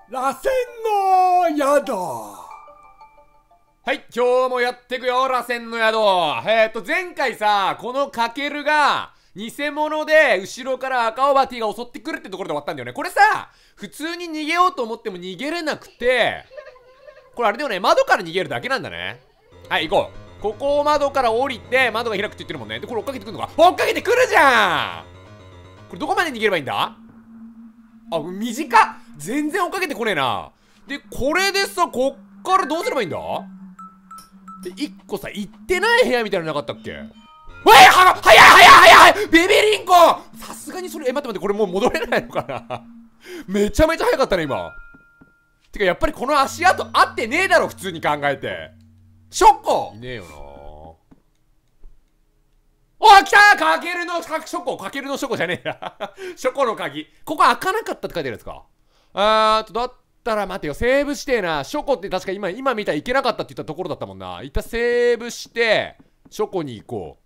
螺旋の宿。 はい、今日もやってくよ、螺旋の宿。前回さ、このカケルが、偽物で、後ろから赤オバティが襲ってくるってところで終わったんだよね。これさ、普通に逃げようと思っても逃げれなくて、これあれだよね、窓から逃げるだけなんだね。はい、行こう。ここを窓から降りて、窓が開くって言ってるもんね。で、これ追っかけてくるのか。追っかけてくるじゃん。これどこまで逃げればいいんだ？あ、短っ。全然追っかけてこねえな。で、これでさ、こっからどうすればいいんだ？で、一個さ、行ってない部屋みたいなのなかったっけ？早いビビリンコ。さすがにそれ、待って、これもう戻れないのかなめちゃめちゃ早かったね、今。てか、やっぱりこの足跡合ってねえだろ、普通に考えて。ショッコいねえよな。おー、来たかけるのショコじゃねえやショコの鍵。ここ開かなかったって書いてあるやつか。だったら待てよ、セーブしてえな。ショコって確か今見たらいけなかったって言ったところだったもんな。一旦セーブしてショコに行こ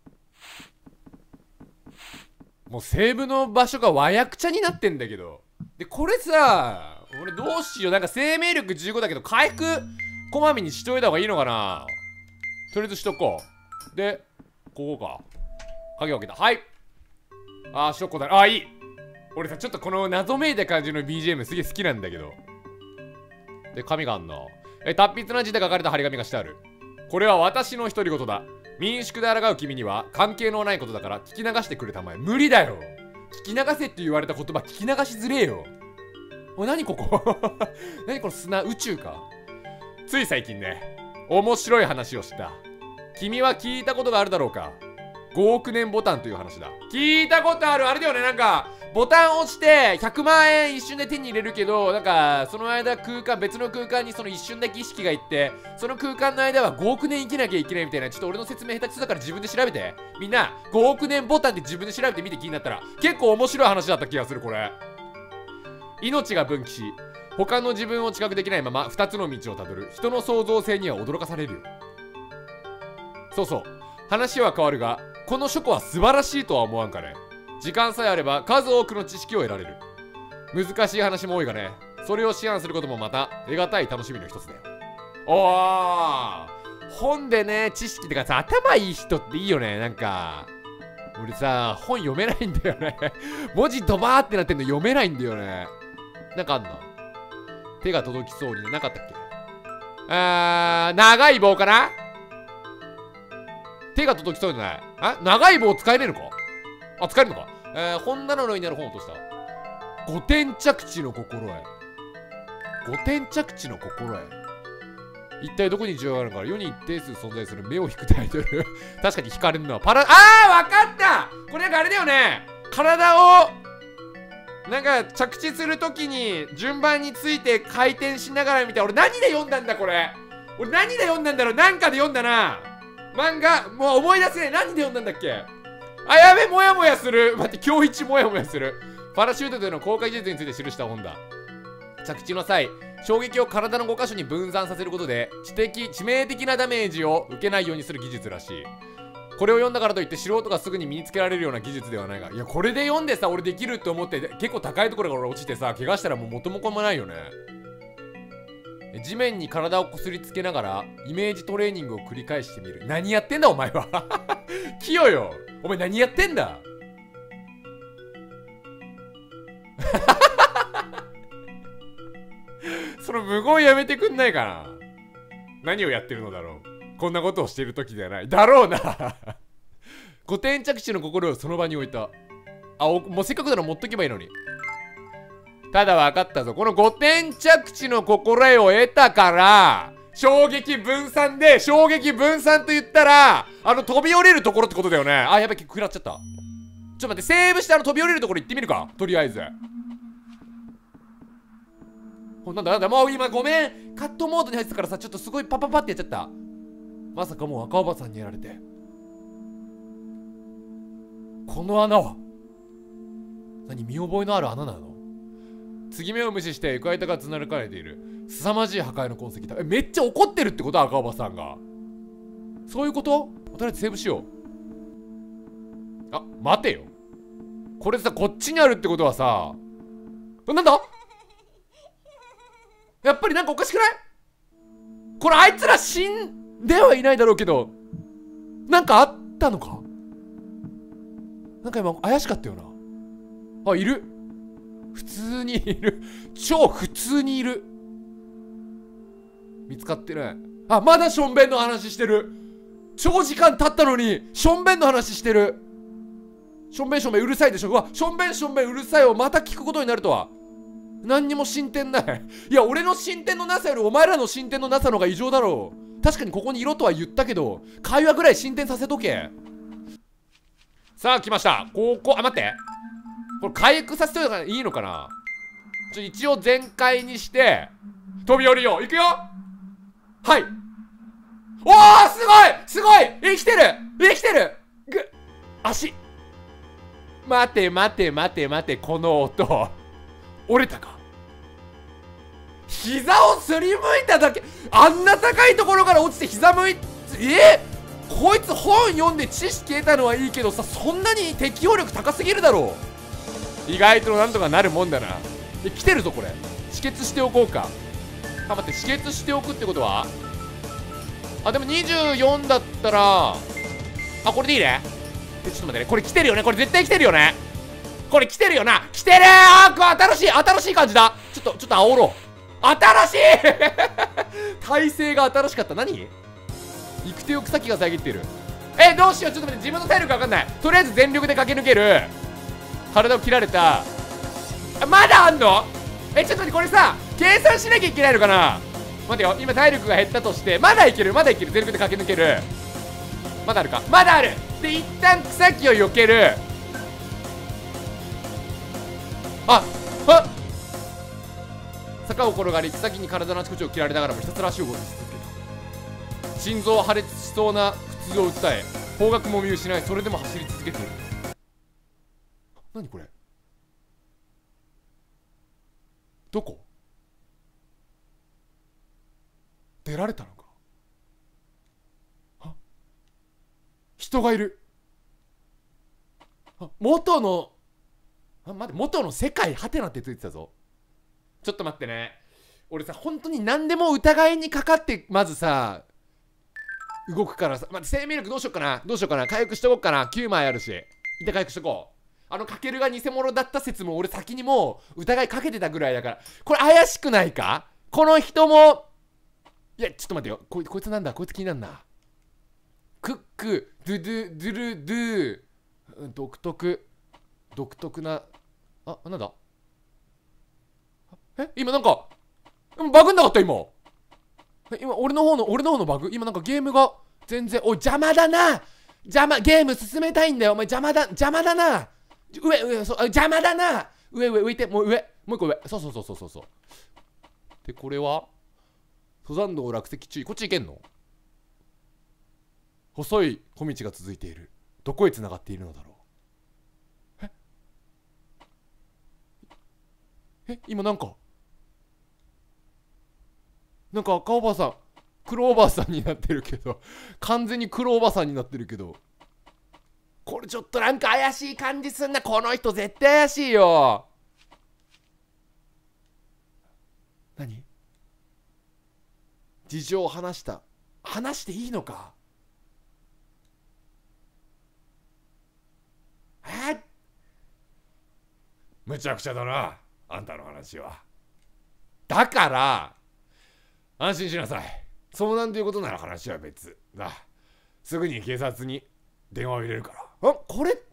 う。もうセーブの場所が和訳茶になってんだけど。でこれさ、俺どうしよう。なんか生命力15だけど回復こまめにしといた方がいいのかな。とりあえずしとこう。でここか。鍵を開けた。はい。ショコだ。いい。俺さ、ちょっとこの謎めいた感じの BGM すげえ好きなんだけど。で、紙があんな。達筆な字で書かれた張り紙がしてある。これは私の独り言だ。民宿で抗う君には関係のないことだから聞き流してくれたまえ。無理だよ。聞き流せって言われた言葉聞き流しづれえよ。何ここ何この砂、宇宙か。つい最近ね、面白い話をした。君は聞いたことがあるだろうか。5億年ボタンという話だ。聞いたことある。あれだよね、なんかボタンを押して100万円一瞬で手に入れるけど、なんかその間別の空間にその一瞬だけ意識がいって、その空間の間は5億年生きなきゃいけないみたいな。ちょっと俺の説明下手くそだから自分で調べて。みんな5億年ボタンって自分で調べてみて気になったら。結構面白い話だった気がするこれ。命が分岐し、他の自分を知覚できないまま2つの道をたどる人の創造性には驚かされるよ。そうそう、話は変わるが、この書庫は素晴らしいとは思わんかね。時間さえあれば数多くの知識を得られる。難しい話も多いがね、それを思案することもまた得難い楽しみの一つだよ。本でね、知識ってかさ、頭いい人っていいよね。なんか俺さ、本読めないんだよね文字ドバーってなってんの読めないんだよね。なんかあんの？手が届きそうになかったっけ？長い棒かな？手が届きそうじゃない？長い棒使えれるか？使えるのか？本棚の上にある本を落とした。五点着地の心得。五点着地の心得。一体どこに需要があるのか。世に一定数存在する目を引くタイトル確かに引かれるのはわかったこれなんかあれだよね。体をなんか着地するときに順番について回転しながら見て。俺何で読んだんだこれ。俺何で読んだんだろう。なんかで読んだな漫画。もう思い出せない。何で読んだんだっけ。やべ、もやもやする。待って、今日一もやもやする。パラシュートでの公開技術について記した本だ。着地の際、衝撃を体の5箇所に分散させることで致命的なダメージを受けないようにする技術らしい。これを読んだからといって素人がすぐに身につけられるような技術ではないが、いやこれで読んでさ、俺できるって思って結構高いところから落ちてさ、怪我したらもう元も子もないよね。地面に体をこすりつけながらイメージトレーニングを繰り返してみる。何やってんだお前はキヨよ、お前何やってんだその無言やめてくんないかな。何をやってるのだろう。こんなことをしている時ではないだろうな五点着地の心をその場に置いた。もうせっかくなら持っとけばいいのに。ただ分かったぞ。この五点着地の心得を得たから衝撃分散で、衝撃分散と言ったら飛び降りるところってことだよね。やべ、食らっちゃった。ちょっと待って、セーブして飛び降りるところ行ってみるか。とりあえずなんだもう今ごめん、カットモードに入ってたからさ、ちょっとすごいパパパってやっちゃった。まさかもう赤おばさんにやられて。この穴は何、見覚えのある穴なの？継ぎ目を無視して床板がつながれている。凄まじい破壊の痕跡だ。めっちゃ怒ってるってこと？赤おばさんが。そういうこと？とりあえずセーブしよう。待てよ、これさ、こっちにあるってことはさ、なんだやっぱりなんかおかしくない？これあいつら死んではいないだろうけど、なんかあったのか？なんか今怪しかったよな。あ、いる。普通にいる。超普通にいる。見つかってない。あ、まだしょんべんの話してる。長時間経ったのにしょんべんの話してる。しょんべんしょんべんうるさいでしょ。うわ、しょんべんしょんべんうるさいをまた聞くことになるとは。何にも進展ない。いや、俺の進展のなさよりお前らの進展のなさの方が異常だろう。確かにここにいろとは言ったけど、会話ぐらい進展させとけ。さあ来ました。ここ、あ、待って、これ回復させといた方がいいのかな。一応全開にして飛び降りよう。いくよ。はい。おー、すごいすごい、生きてる生きてる。足、待て待て待て待て、この音折れたか。膝をすりむいただけ。あんな高いところから落ちて膝むい、こいつ本読んで知識得たのはいいけどさ、そんなに適応力高すぎるだろう。意外となんとかなるもんだな。来てるぞこれ。止血しておこうか。あ、待って、止血しておくってことは、あ、でも24だったら、あ、これでいいね。ちょっと待ってね、これ来てるよね。これ絶対来てるよね。これ来てるよな。来てるー。新しい感じだ。ちょっと煽ろう。新しい体勢が新しかった。何？行く手を草木が遮ってる。どうしよう。ちょっと待って、自分の体力わかんない。とりあえず全力で駆け抜ける。体を切られた。まだあんの？ちょっと待って、これさ計算しなきゃいけないのかな。待てよ、今体力が減ったとして、まだいける。全力で駆け抜ける。まだあるか。まだある。で、一旦草木を避ける。坂を転がり、草木に体のあちこちを切られながらもひたすら足を動かし続けた。心臓破裂しそうな苦痛を訴え、方角も見失い、それでも走り続けている。何これ。どこ？出られたのか。人がいる。元の、待って、元の世界ハテナってついてたぞ。ちょっと待ってね。俺さ、本当に何でも疑いにかかってまずさ動くからさ。待って、生命力どうしよっかな。回復しとこっかな。9枚あるし、一旦回復しとこう。かけるが偽物だった説も俺先にもう疑いかけてたぐらいだから。これ怪しくないか、この人も。いや、ちょっと待ってよ。こいつなんだ。こいつ気になるな。クックドゥドゥドゥルドゥ、独特な、なんだ。今なんかバグんなかった。今俺の方のバグ。今なんかゲームが全然、おい邪魔だな。ゲーム進めたいんだよ。お前邪魔だな。上、そう、邪魔だな。上浮いて、もう一個上。そう。で、これは登山道落石注意。こっち行けんの？細い小道が続いている。どこへ繋がっているのだろう。今なんか赤おばさん、黒おばさんになってるけど、完全に黒おばさんになってるけど、これちょっとなんか怪しい感じすんな。この人絶対怪しいよ。何？事情を話していいのか。むちゃくちゃだな、あんたの話は。だから安心しなさい。そうなんていうことなら話は別だ。すぐに警察に電話を入れるから。これ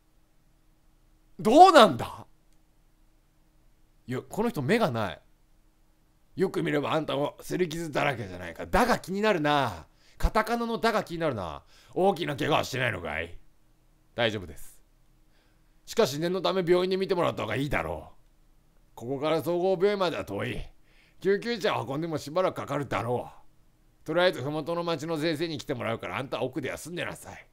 どうなんだ。いや、この人目がない。よく見ればあんたも擦り傷だらけじゃないか。だが気になるな。カタカナのだが気になるな。大きな怪我はしてないのかい？大丈夫です。しかし念のため病院で見てもらった方がいいだろう。ここから総合病院までは遠い。救急車を運んでもしばらくかかるだろう。とりあえず麓の町の先生に来てもらうから、あんたは奥で休んでなさい。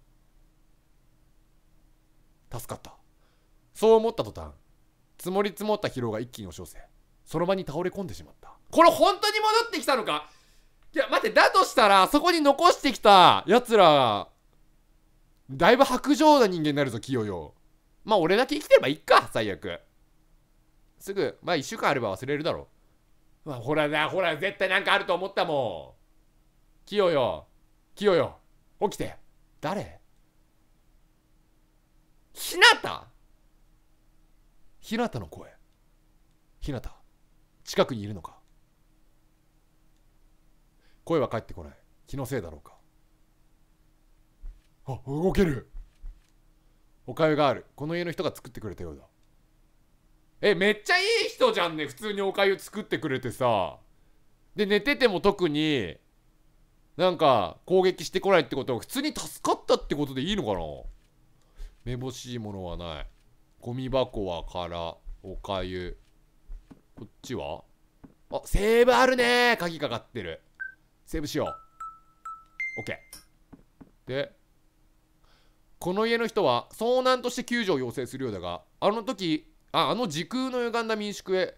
助かった。そう思った途端、積もり積もった疲労が一気に押し寄せ、その場に倒れ込んでしまった。これ本当に戻ってきたのか。いや待って、だとしたらそこに残してきたやつらだいぶ薄情な人間になるぞ、キヨよ。まあ俺だけ生きてればいいか、最悪。すぐ1週間あれば忘れるだろう。 ほらな、ほら、絶対なんかあると思ったもん。キヨよ、キヨよ、起きて。誰？ひなた？ひなたの声。ひなた、近くにいるのか？声は返ってこない。気のせいだろうか。あ、動ける。おかゆがある。この家の人が作ってくれたようだ。めっちゃいい人じゃんね。普通におかゆ作ってくれてさ。で、寝てても特になんか攻撃してこないってことは普通に助かったってことでいいのかな。めぼしいものはない。ゴミ箱は空。おかゆ。こっちはセーブあるね。鍵かかってる。セーブしよう。 OK で、この家の人は遭難として救助を要請するようだが、あの時空の歪んだ民宿へ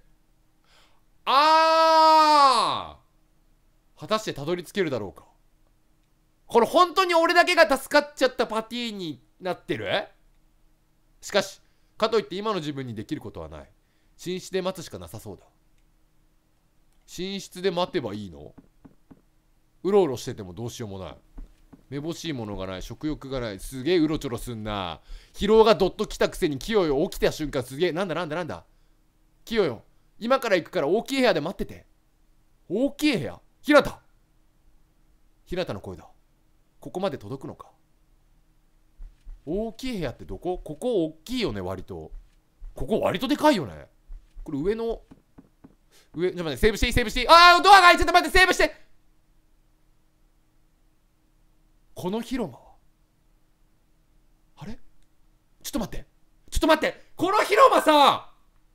果たしてたどり着けるだろうか。これ本当に俺だけが助かっちゃったパティになってる。しかしかといって今の自分にできることはない。寝室で待つしかなさそうだ。寝室で待てばいいの？うろうろしててもどうしようもない。めぼしいものがない。食欲がない。すげえうろちょろすんな。疲労がどっときたくせにキヨよ、起きた瞬間すげえ。なんだキヨよ、今から行くから大きい部屋で待ってて。大きい部屋？ひなたの声だ。ここまで届くのか。大きい部屋ってどこ？ここ大きいよね。割とここ割とでかいよね。これ上、ちょっと待って、セーブしていい？ドアが開いちゃった。待って、セーブして。この広間はあれ？ちょっと待って、この広間さ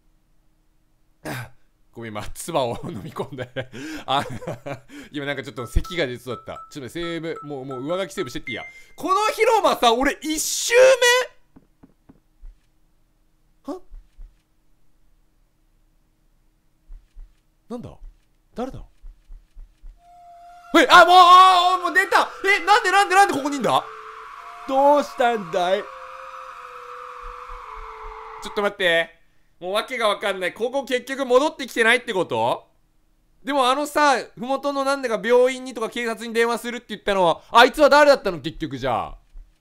ごめん、今唾を飲み込んで今なんかちょっと咳が出そうだった。ちょっとセーブ、もう上書きセーブしてっていいや。この広間さ、俺1周目なんだ？誰だ？もう出た。なんでここにいんだ？ どうしたんだい？ ちょっと待って、もう訳が分かんない。ここ結局戻ってきてないってこと？でもふもとのなんだか病院にとか警察に電話するって言ったのはあいつは誰だったの？結局じゃあ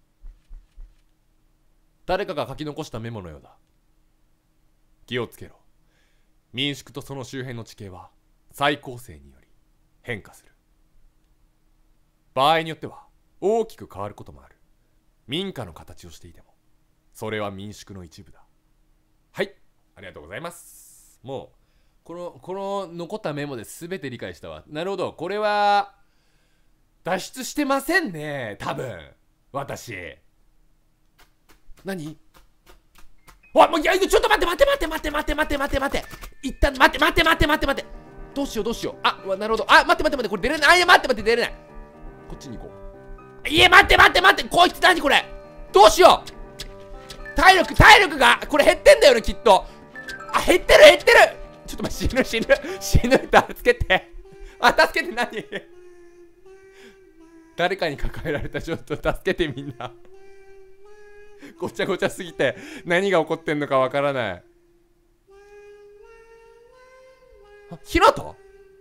誰かが書き残したメモのようだ。気をつけろ。民宿とその周辺の地形は再構成により変化する。場合によっては大きく変わることもある。民家の形をしていてもそれは民宿の一部だ。はい、ありがとうございます。もうこの残ったメモで全て理解したわ。なるほど、これは脱出してませんね、多分。私何？もういや、ちょっと待って。一旦待って。どうしよう。なるほど。待って、これ出れない。待って、出れない。こっちに行こう。待って。こいつ何これ。どうしよう。体力がこれ減ってんだよね、きっと。減ってる。ちょっと待って、死ぬ。助けて。助けて。何？誰かに抱えられた。ちょっと助けて、みんな。ごちゃごちゃすぎて何が起こってんのかわからない。ひなた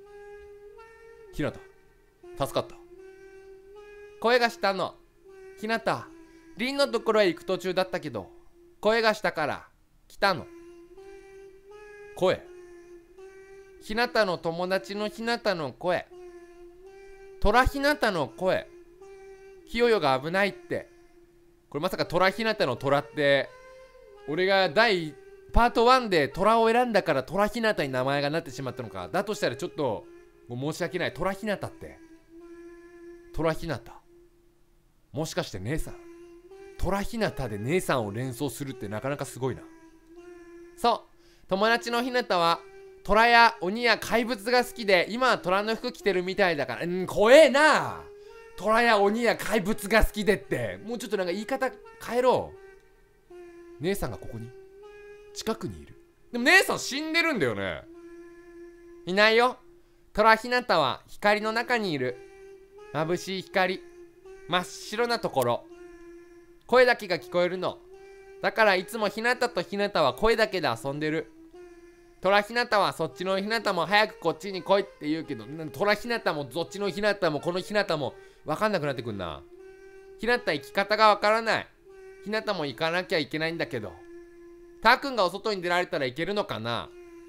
助かった。声がしたの。ひなた、リンのところへ行く途中だったけど声がしたから来たの。声？ひなたの友達のひなたの声。トラひなたの声。ひよよが危ないって。これまさかトラひなたのトラって俺がパート1でトラを選んだからトラひなたに名前がなってしまったのか。だとしたらちょっともう申し訳ない。トラひなたってトラひなた、もしかして姉さん？トラひなたで姉さんを連想するってなかなかすごいな。そう、友達のひなたはトラや鬼や怪物が好きで今はトラの服着てるみたいだから。怖えな。トラや鬼や怪物が好きでって、もうちょっとなんか言い方変えろ。姉さんがここに近くにいる。でも姉さん死んでるんだよね。いないよ。トラひなたは光の中にいる。眩しい光、真っ白なところ。声だけが聞こえるの。だからいつもひなたとひなたは声だけで遊んでる。 トラヒナタはそっちのヒナタも早くこっちに来いって言うけど、トラヒナタもそっちのヒナタもこのヒナタも分かんなくなってくんな。ヒナタ行き方が分からない。ヒナタも行かなきゃいけないんだけど、ターくんがお外に出られたらいけるのかな。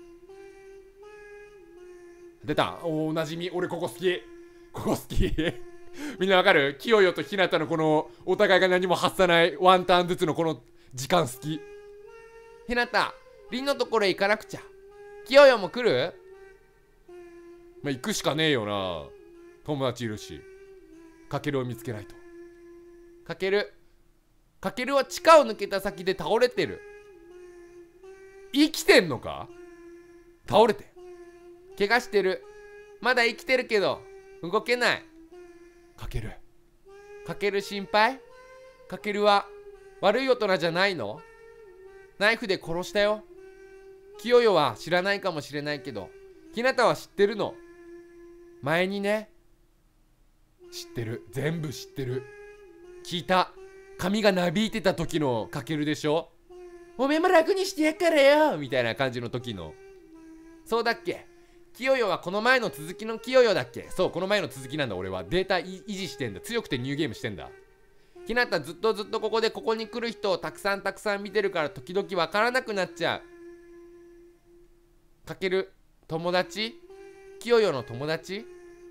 出た。おなじみ。俺ここ好き。ここ好き。みんなわかる？清代とひなたのこのお互いが何も発さないワンターンずつのこの時間好き。ひなた、凛のところへ行かなくちゃ。清代も来る？まあ、行くしかねえよな。友達いるし。かけるを見つけないと。かけるは地下を抜けた先で倒れてる。生きてんのか？倒れて怪我してる。まだ生きてるけど動けない。かける心配？かけるは悪い大人じゃないの？ナイフで殺したよ。清代は知らないかもしれないけど、ひなたは知ってるの。前にね。知ってる。全部知ってる。聞いた。髪がなびいてた時のかけるでしょ。おめえも楽にしてやっからよみたいな感じの時の。そうだっけ？清代はこの前の続きの清代だっけ？そう、この前の続きなんだ。俺はデータ維持してんだ。強くてニューゲームしてんだ。ひなたずっとここでここに来る人をたくさん見てるから時々わからなくなっちゃう。かける友達？清代の友達？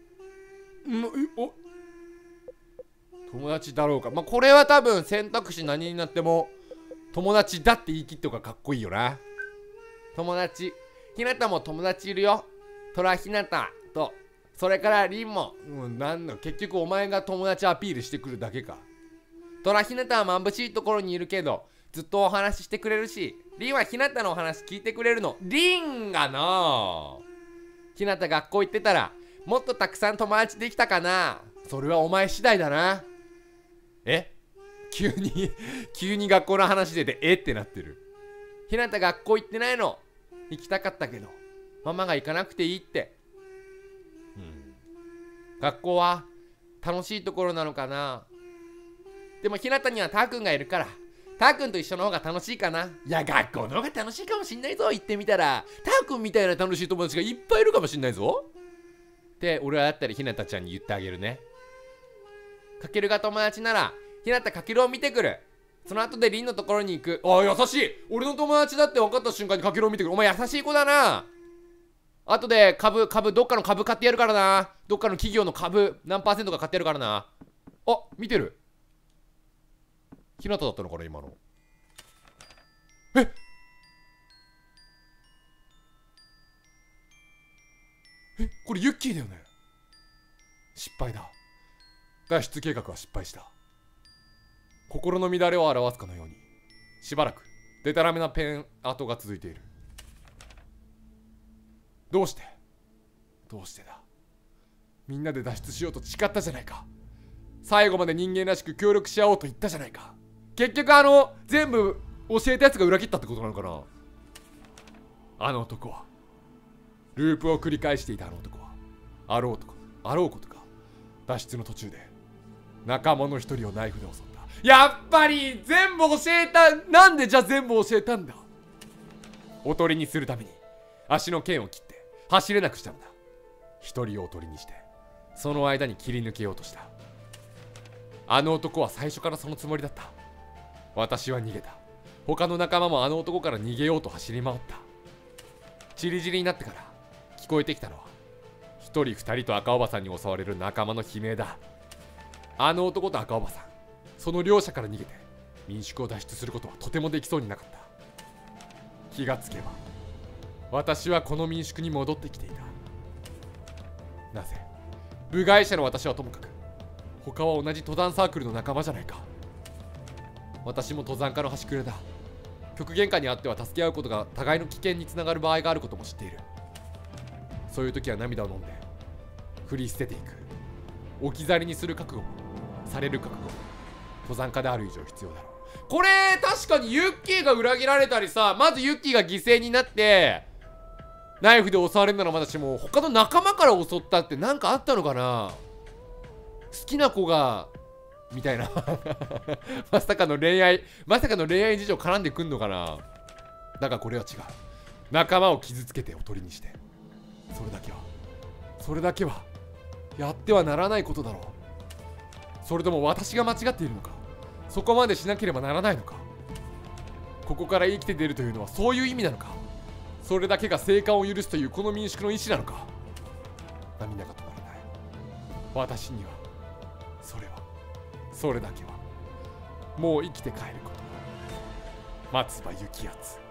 友達だろうか。まあ、これは多分選択肢何になっても友達だって言い切っておかかっこいいよな。友達。ひなたも友達いるよ。トラひなたと、それからリンも。結局お前が友達アピールしてくるだけか。トラひなたは眩しいところにいるけど、ずっとお話ししてくれるし、リンはひなたのお話聞いてくれるの。リンがなひなた学校行ってたら、もっとたくさん友達できたかな。それはお前次第だな。急に学校の話出てってなってる。ひなた学校行ってないの。行きたかったけどママが行かなくていいって。学校は楽しいところなのかな。でもひなたにはたーくんがいるから、たーくんと一緒の方が楽しいかな。いや、学校の方が楽しいかもしんないぞ。行ってみたらたーくんみたいな楽しい友達がいっぱいいるかもしんないぞって俺はだったりひなたちゃんに言ってあげるね。かけるが友達ならひなたかけるを見てくる。その後でリンのところに行く。あ、優しい。俺の友達だって分かった瞬間にかけるを見てくる。お前優しい子だな。後で株どっかの株買ってやるからな。どっかの企業の株何%か買ってやるからな。あ、見てる。ひなただったのかな今の。これユッキーだよね。失敗だ。脱出計画は失敗した。心の乱れを表すかのようにしばらくデタラメなペン跡が続いている。どうしてだ。みんなで脱出しようと誓ったじゃないか。最後まで人間らしく協力し合おうと言ったじゃないか。結局全部教えたやつが裏切ったってことなのかな。あの男はループを繰り返していた。あの男はあろうことか脱出の途中で仲間の一人をナイフで襲った。やっぱり全部教えた。なんでじゃあ全部教えたんだ。おとりにするために足の剣を切って走れなくしたんだ。一人をおとりにしてその間に切り抜けようとした。あの男は最初からそのつもりだった。私は逃げた。他の仲間もあの男から逃げようと走り回った。チリチリになってから聞こえてきたのは一人二人と赤おばさんに襲われる仲間の悲鳴だ。あの男と赤おばさん、その両者から逃げて民宿を脱出することはとてもできそうになかった。気がつけば私はこの民宿に戻ってきていた。なぜ部外者の私はともかく他は同じ登山サークルの仲間じゃないか。私も登山家の端くれだ。極限下にあっては助け合うことが互いの危険につながる場合があることも知っている。そういう時は涙を飲んで振り捨てていく。置き去りにする覚悟もされる覚悟も登山家である以上必要だろう。これ確かにユッキーが裏切られたりさ、まずユッキーが犠牲になってナイフで襲われるならまだしも、他の仲間から襲ったって何かあったのかな。好きな子がみたいなまさかの恋愛事情絡んでくんのかな。だがこれは違う。 仲間を傷つけておとりにして、それだけはやってはならないことだろう。それとも私が間違っているのか、そこまでしなければならないのか。ここから生きて出るというのはそういう意味なのか。それだけが生還を許すというこの民宿の意志なのか。涙が止まらない。私にはそれだけはもう生きて帰ること。松葉幸敦。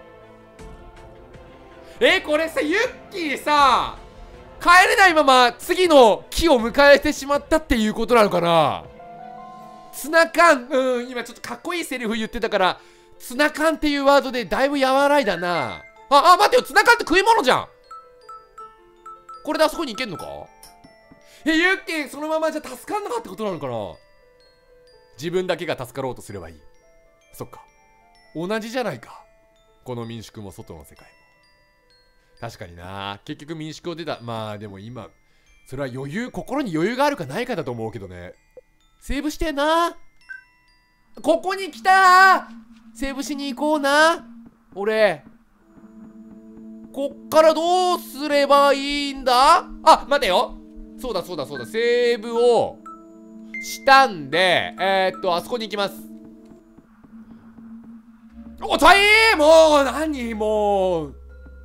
これさ、ユッキーさ、帰れないまま次の木を迎えてしまったっていうことなのかな。ツナ缶、今ちょっとかっこいいセリフ言ってたから、ツナ缶っていうワードでだいぶ和らいだな。待ってよ、ツナ缶って食い物じゃん。これであそこに行けんのか。ユッキーそのままじゃ助かんなかったことなのかな。自分だけが助かろうとすればいい。そっか、同じじゃないか、この民宿も外の世界も。確かにな、結局民宿を出た。まあでも今それは心に余裕があるかないかだと思うけどね。セーブしてな。ここに来た。セーブしに行こうな。俺こっからどうすればいいんだ。待てよ、そうだ、セーブをしたんで、あそこに行きます。もう何、もう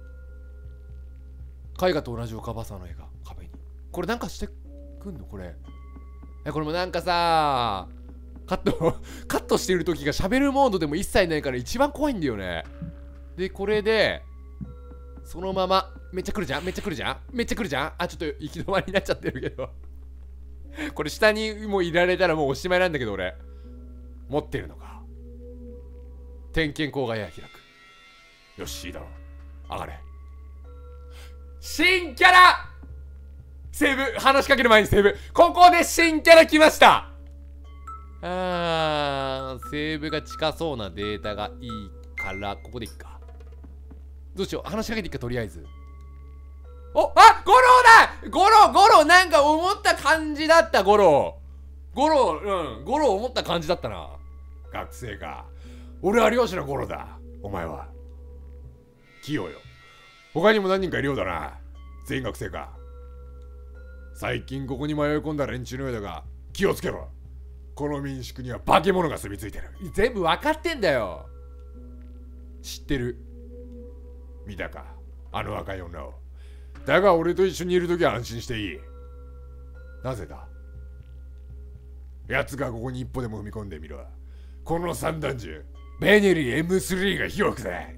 絵画と同じ岡場さんの絵が壁に。これなんかしてくんのこれ。これもなんかさ、カットしてる時が喋るモードでも一切ないから一番怖いんだよね。でこれでそのままめっちゃ来るじゃん。ちょっと行き止まりになっちゃってるけどこれ下にもういられたらもうおしまいなんだけど、俺持ってるのか。点検口がや開く。よし、いいだろう、上がれ。新キャラセーブ、話しかける前にセーブ。ここで新キャラ来ました。セーブが近そうなデータがいいからここでいっか。どうしよう、話しかけていっか、とりあえず。ゴロだ。ゴロなんか思った感じだった。ゴロ思った感じだったな。学生か。俺は漁師のゴロだ。お前はキヨよ。他にも何人かいるようだな。全員学生か。最近ここに迷い込んだ連中のようだが気をつけろ。この民宿には化け物が住み着いてる。全部分かってんだよ。知ってる。見たか、あの若い女を。だが俺と一緒にいるときは安心していい。なぜだ。奴がここに一歩でも踏み込んでみろ。この散弾銃ベネリ M3 が火を吹くぜ。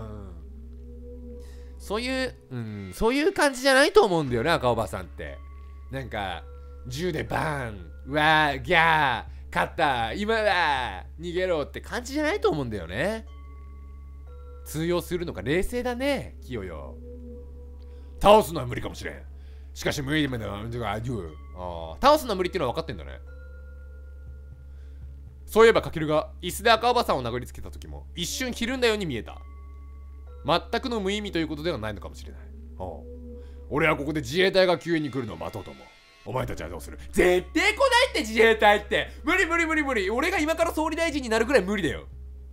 そういう感じじゃないと思うんだよな、赤おばさんって。なんか銃でバーン、うわーギャー勝った今だ逃げろって感じじゃないと思うんだよね。通用するのか。冷静だね、キヨよ。倒すのは無理かもしれん。しかし無理だ。倒すのは無理っていうのは分かってんだね。そういえばカケルが椅子で赤おばさんを殴りつけた時も一瞬ひるんだように見えた。全くの無意味ということではないのかもしれない。俺はここで自衛隊が救援に来るのを待とうと思う。お前たちはどうする。絶対来ないって、自衛隊って。無理。俺が今から総理大臣になるくらい無理だよ。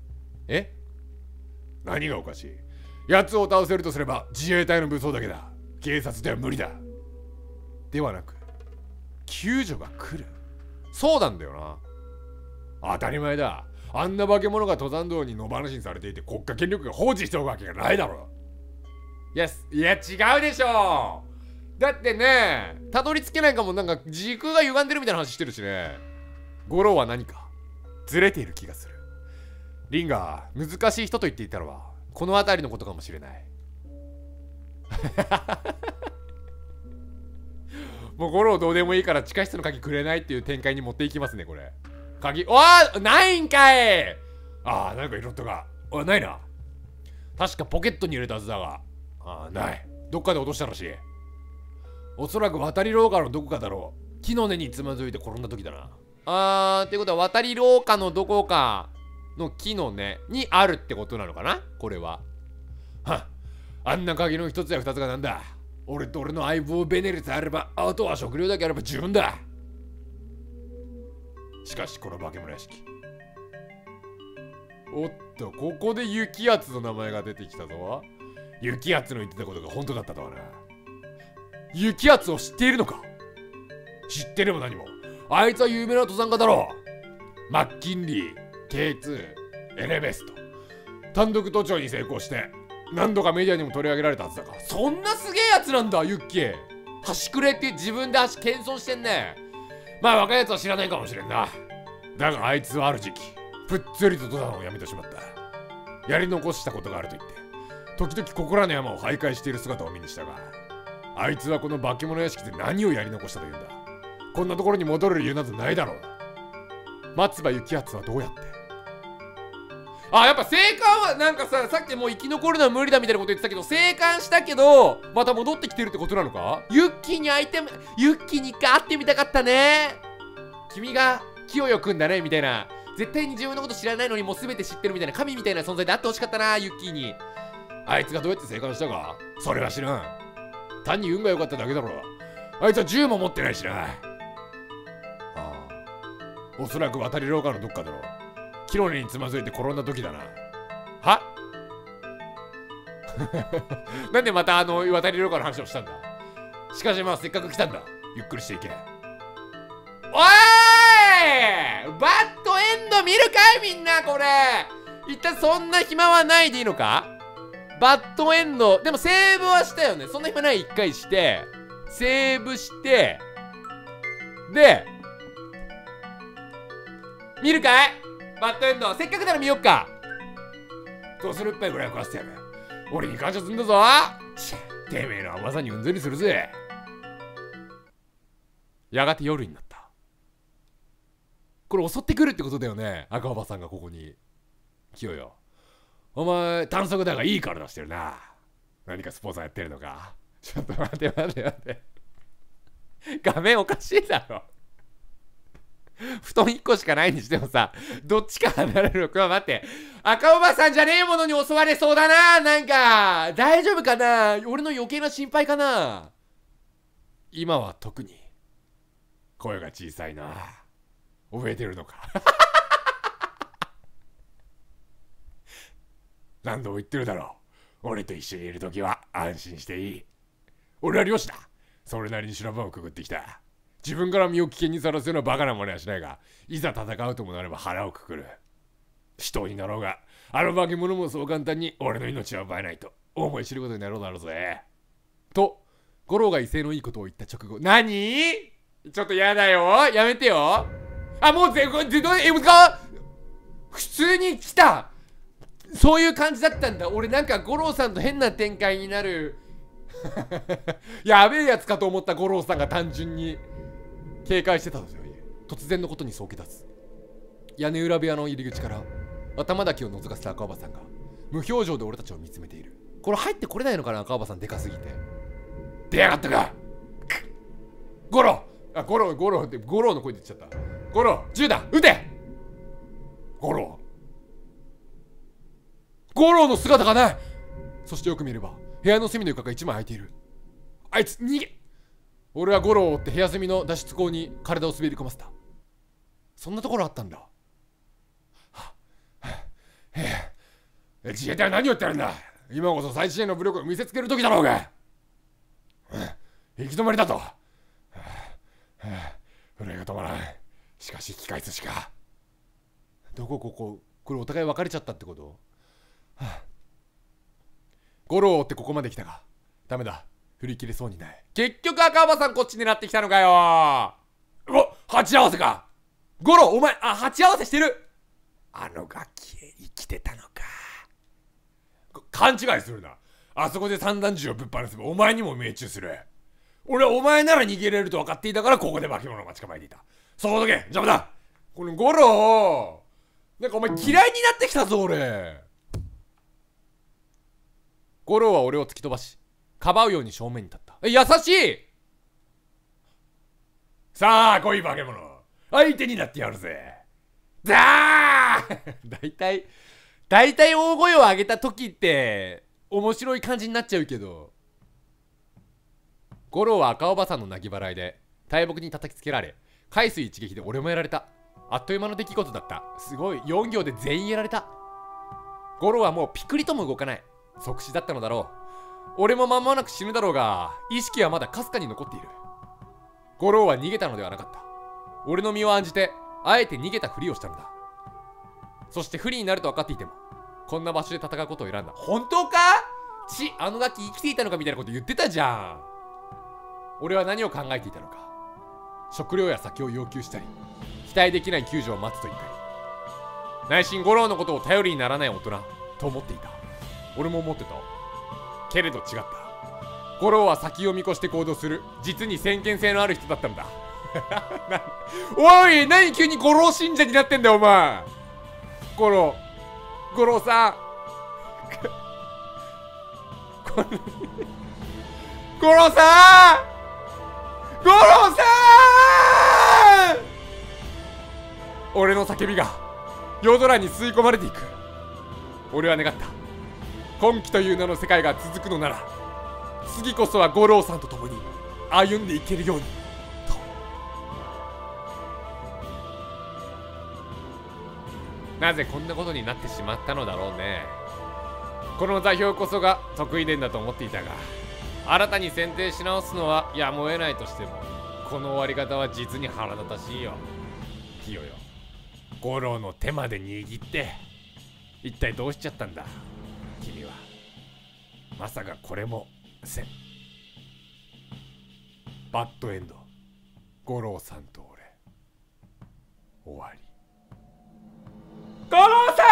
何がおかしい。奴を倒せるとすれば自衛隊の武装だけだ。警察では無理だ。ではなく救助が来る。そうなんだよな。当たり前だ。あんな化け物が登山道に野放しにされていて国家権力が放置しておくわけがないだろ。いや違うでしょ。だってね、たどり着けないかも。なんか時空が歪んでるみたいな話してるしね。ゴロは何かずれている気がする。リンが難しい人と言っていたのはこの辺りのことかもしれない。もうゴロどうでもいいから地下室の鍵くれないっていう展開に持っていきますね。これ鍵ないんかい。なんか色々がないな。確かポケットに入れたはずだがない。どっかで落としたらしい。おそらく渡り廊下のどこかだろう。木の根につまずいて転んだ時だな。ってことは渡り廊下のどこかの木の根にあるってことなのかな、これは。あんな鍵の一つや二つがなんだ。俺と俺の相棒ベネルさえあれば、あとは食料だけあれば十分だ。しかしこの化け物屋敷。おっと、ここで雪圧の名前が出てきたぞ。 雪圧の言ってたことが本当だったとはな。雪圧を知っているのか？知ってれば何も。あいつは有名な登山家だろう。マッキンリー、K2、エレベスト。単独都庁に成功して何度かメディアにも取り上げられたはずだが。そんなすげえやつなんだ、ユッキー。端くれって自分で足謙遜してんね。まあ若いやつは知らないかもしれんな。だがあいつはある時期ぷっつりと登山をやめてしまった。やり残したことがあると言って時々ここらの山を徘徊している姿を目にしたが、あいつはこの化け物屋敷で何をやり残したというんだ。こんなところに戻る理由などないだろう。松葉幸敦はどうやって。あ、やっぱ生還はなんかさっきもう生き残るのは無理だみたいなこと言ってたけど、生還したけどまた戻ってきてるってことなのか。ユッキーに会ってみたかったね。君が清よくんだねみたいな、絶対に自分のこと知らないのにもう全て知ってるみたいな神みたいな存在であってほしかったな、ユッキーに。あいつがどうやって生還したかそれは知らん。単に運が良かっただけだろう。あいつは銃も持ってないしな。ああ、おそらく渡り廊下のどっかだろう。キロネにつまずいて転んだ時だな。はなんでまた渡り廊下の話をしたんだ。しかしまあせっかく来たんだ。ゆっくりしていけ。おーい、バッドエンド見るかいみんな。これ一体そんな暇はないでいいのか。バッドエンドでもセーブはしたよね。そんな暇ない。一回してセーブしてで見るかいバッドエンド。せっかくなら見よっか。どうするっぱいぐらい食わせてやる。俺に感謝すんだぞ。てめえのはまさにうんざりするぜ。やがて夜になった。これ襲ってくるってことだよね。赤おばさんがここに。清よ、お前短足だがいい体してるな。何かスポーツやってるのか。ちょっと待て。画面おかしいだろ。布団1個しかないにしてもさ、どっちか離れるのか。待って、赤おばさんじゃねえものに襲われそうだな。なんか大丈夫かな。俺の余計な心配かな。今は特に声が小さいな。覚えてるのか。何度も言ってるだろう。俺と一緒にいるときは安心していい。俺は漁師だ。それなりに修羅場をくぐってきた。自分から身を危険にさらすようなバカな真似はしないが、いざ戦うともなれば腹をくくる。死闘になろうが、あの化け物もそう簡単に俺の命は奪えないと思い知ることになろうだろうぜ。と、五郎が威勢のいいことを言った直後、何？ちょっとやだよ。やめてよ。あ、もう普通に来た。そういう感じだったんだ。俺なんか五郎さんと変な展開になるやべえやつかと思った五郎さんが単純に警戒してたんですよ。突然のことにそう気立つ。屋根裏部屋の入り口から頭だけを覗かせた赤おばさんが無表情で俺たちを見つめている。これ入ってこれないのかな。赤おばさんでかすぎて。出やがったか五郎。五郎って五郎の声で言っちゃった。五郎、銃だ、撃て。五郎の姿がない。そしてよく見れば部屋の隅の床が一枚空いている。あいつ逃げ。俺は五郎を追って部屋隅の脱出口に体を滑り込ませた。そんなところあったんだ。自衛隊は何を言ってるんだ。今こそ最新鋭の武力を見せつける時だろうが。行き止まりだと。震えが止まらない。しかし引き返すしか。どここれお互い別れちゃったってこと。五郎を追ってここまで来たがダメだ。振り切れそうにない。結局赤おばさんこっち狙ってきたのかよ。鉢合わせか。五郎お前鉢合わせしてる。あのガキ生きてたのか。勘違いするな。あそこで散弾銃をぶっ放せばお前にも命中する。俺はお前なら逃げれると分かっていたからここで化け物を待ち構えていた。そこどけ邪魔だ。この五郎なんかお前嫌いになってきたぞ俺。五郎は俺を突き飛ばしかばうように正面に立った。優しい。さあ来い化け物、相手になってやるぜ。だー大体大声を上げた時って面白い感じになっちゃうけど、五郎は赤おばさんの泣き払いで大木に叩きつけられ、海水一撃で俺もやられた。あっという間の出来事だった。すごい、4行で全員やられた。五郎はもうピクリとも動かない。即死だったのだろ俺も間もなく死ぬだろうが、意識はまだかすかに残っている。五郎は逃げたのではなかった。俺の身を案じてあえて逃げたふりをしたのだ。そして不利になると分かっていてもこんな場所で戦うことを選んだ。本当か？あのガキ生きていたのかみたいなこと言ってたじゃん。俺は何を考えていたのか。食料や酒を要求したり、期待できない救助を待つと言ったり、内心五郎のことを頼りにならない大人と思っていた。俺も思ってたけれど違った。五郎は先を見越して行動する実に先見性のある人だったのだ。おい、何急に五郎信者になってんだよお前。五郎さん。五郎さん、俺の叫びが夜空に吸い込まれていく。俺は願った。今期という名の世界が続くのなら、次こそは五郎さんと共に歩んでいけるようにと。なぜこんなことになってしまったのだろうね。この座標こそが得意伝だと思っていたが、新たに選定し直すのはやむを得ないとしても、この終わり方は実に腹立たしいよ。キヨよ、五郎の手まで握って一体どうしちゃったんだ君は。まさかこれもバッドエンド。五郎さんと俺終わり。五郎さん